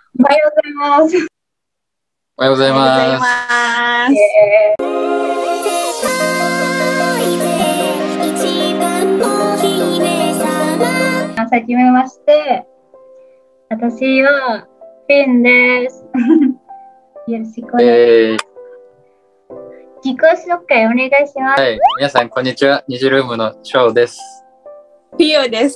おはようございます。 おはようございます。 はじめまして。私はフィンです。よろしくお願いします。自己紹介お願いします。 はい、皆さんこんにちは。ニジルームのショウです。 ピオです。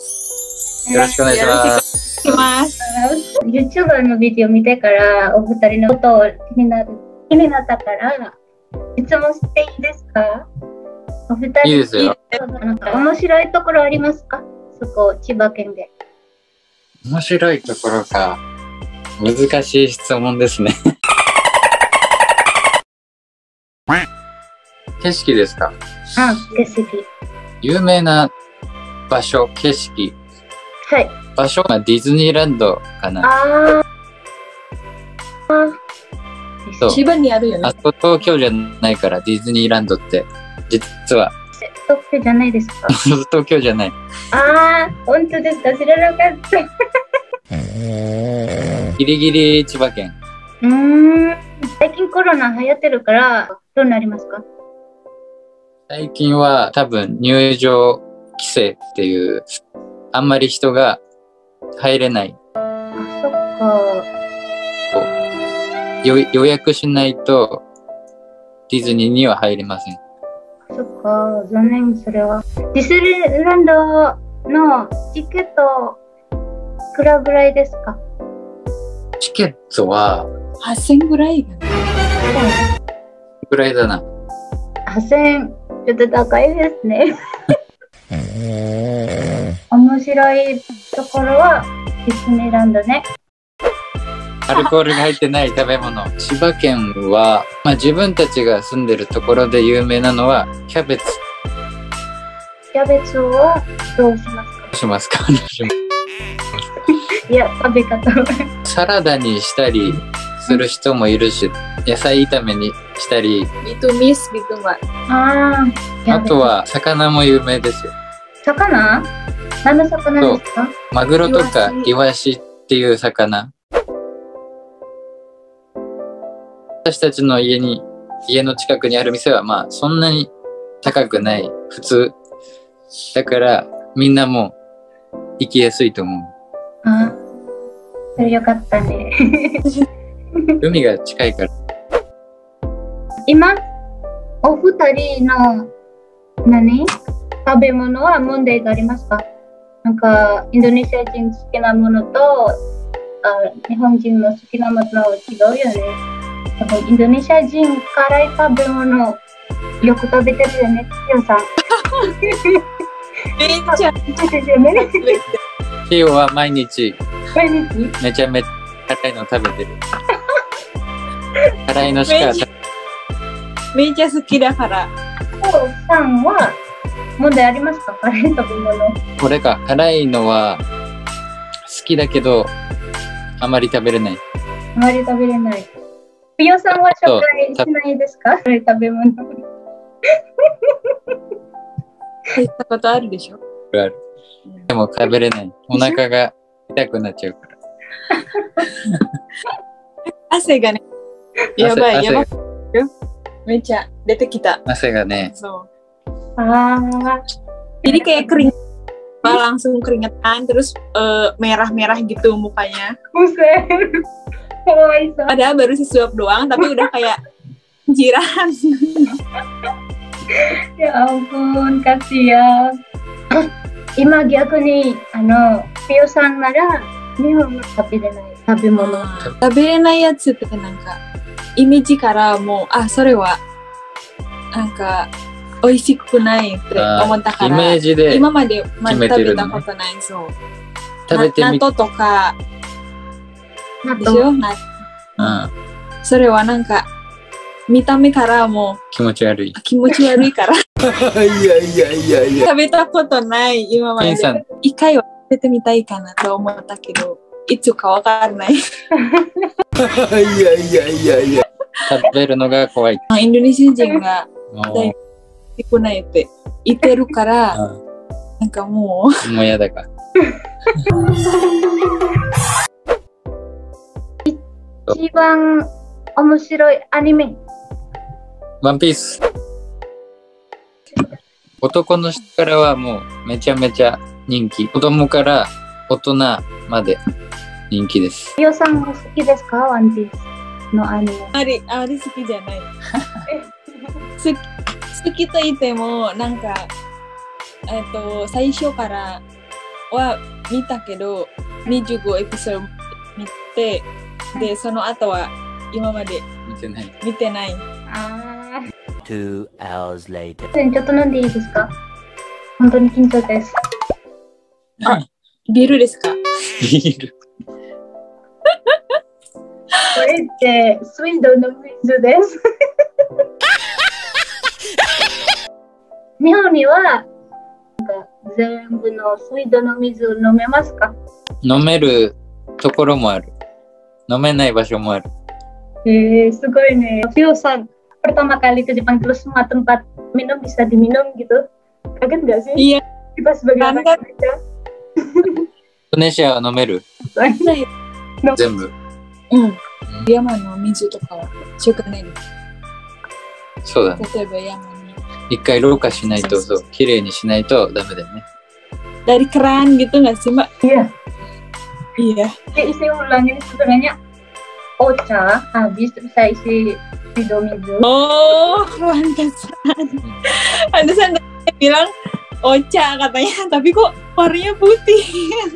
よろしくお願いします。 YouTuber のビデオ見てからお二人のことを気になったから質問していいですか？お二人いいですよ。 なんか面白いところありますか？そこ千葉県で。 面白いところか。難しい質問ですね。景色ですか？ 景色。 有名な場所、景色。 はい。 場所はディズニーランドかな。そう。 千葉にあるよね。 あそこ東京じゃないから、ディズニーランドって。実は。 東京じゃないですか？ 東京じゃない。 本当ですか？知らなかった。 ギリギリ千葉県。 最近コロナ流行ってるから、どうなりますか？ 最近は多分入場規制っていう、あんまり人が入れない。 そっか。 予約しないとディズニーには入れません。 そっか、残念、それは。ディズニーランドのチケット、いくらぐらいですか？ チケットは 8000ぐらいぐらいだな。 8000、ちょっと高いですね。面白いところはディズニーランドね。 アルコールが入ってない食べ物。千葉県は、自分たちが住んでるところで有名なのはキャベツ。 キャベツはどうしますか？ どうしますか？ いや、食べ方は。 サラダにしたりする人もいるし、野菜炒めにしたり。 Itu miss gitu, Mbak. あとは魚も有名ですよ。 魚？何の魚ですか？ マグロとかイワシっていう魚。私たちの家の近くにある店はそんなに高くない、普通。だからみんなも行きやすいと思う。 それよかったね。 海が近いから。 今、お二人の食べ物は問題がありますか？なんか、インドネシア人好きなものと、日本人の好きなもの違うよね。多分インドネシア人辛い食べ物よく食べてるよね、ピオさん。 めっちゃピオは毎日めちゃめちゃ辛いの食べてる。辛いのしか食べてる。 めっちゃ好きだから。 ピオさんは問題ありますか？辛い食べ物。 これか、辛いのは好きだけどあまり食べれない。 あまり食べれない。ピオさんは紹介しないですか？辛い食べ物。 食べたことあるでしょ？ ある。でも食べれない。お腹が痛くなっちゃうから。 汗がね、やばい。めっちゃ出てきた。 汗がね。 そう。Jadi kayak kering, langsung keringetan, terus merah-merah gitu mukanya. Buset. Padahal baru sesuap doang, tapi udah kayak jiran. Ya ampun, kasihan. 今逆にピオさんなら日本の食べれない食べ物。 食べれないやつってなんかイメージからもうそれはなんか美味しくないって思ったから、 イメージで今まで食べたことない。そう。 食べてみ納豆とかでしょ？それはなんか見た目からも気持ち悪い。 気持ち悪いから。 いや。 食べたことない今まで。一回は食べてみたいかなと思ったけど、いつかわからない。いや。食べるのが怖い。 インドネシア人が大好きないって言ってるから、なんかもう嫌だか。 一一番面白いアニメ。 ワンピース。男の人からはもうめちゃめちゃ人気。子供から大人まで人気です。 リオさんも好きですか？ワンピースのアニメ。 あれ好きじゃない。好きと言っても、なんか、最初からは見たけど、25エピソード見て、で、その後は今まで見てない。 2 hours later. ちょっと飲んでいいですか？本当に緊張です。 ビールですか？ ビール。 これってスイードの水です。日本にはなんか全部のスイードの水を飲めますか？ 飲めるところもある。飲めない場所もある。 すごいね。Vio san, pertama kali ke Jepang terus semua tempat minum bisa diminum gitu. Kaget nggak sih? Iya. Kita sebagai anak Indonesia. インドネシアは飲める？全部。 山の水とかは中華ね。 そうだね。 例えば山に。 一回ろ過しないと、そう、きれいにしないとダメだよね。 Dari keran gitu nggak sih, Mbak? Iya. Iya. Isi ulang ini sebenarnya ocha habis terus saya isi mizo. Oh, pantesan dia bilang ocha katanya, tapi kok warnanya putih.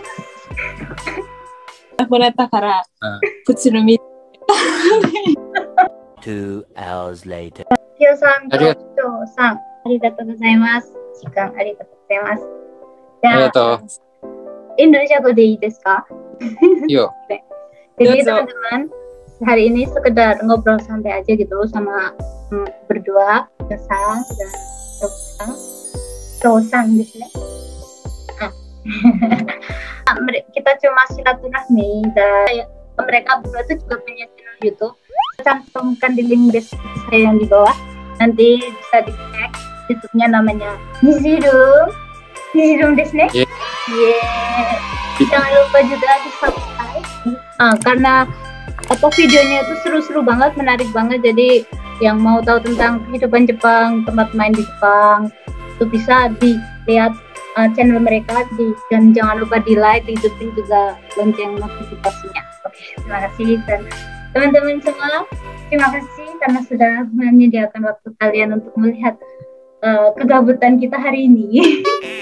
Aku neta kara putsu no mizu. 2 hours later. Vio san, Vioさん、ありがとうございます。時間ありがとうございます。 ありがとう。 インドネシア語でいいですか？ いいよ。 Jadi teman-teman, hari ini sekedar ngobrol santai aja gitu sama berdua, Sang dan Tosang di sini. Kita cuma silaturahmi dan mereka berdua tuh juga punya channel YouTube. Cantumkan di link deskripsi saya yang di bawah. Nanti bisa dicek YouTube-nya namanya Nizirum desu ne. Jangan lupa juga di subscribe. Karena videonya itu seru-seru banget, menarik banget. Jadi yang mau tahu tentang kehidupan Jepang, tempat main di Jepang, itu bisa dilihat channel mereka dan jangan lupa di like, dihidupin juga lonceng notifikasinya. Oke, terima kasih dan teman-teman semua, terima kasih karena sudah menyediakan waktu kalian untuk melihat kegabutan kita hari ini.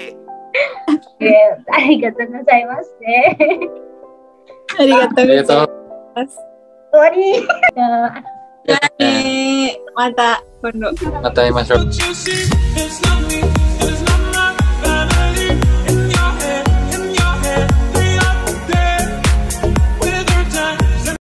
Arigatou gozaimasu. Arigatou gozaimasu. Sorry. Mata kondo. Mata 会いましょう。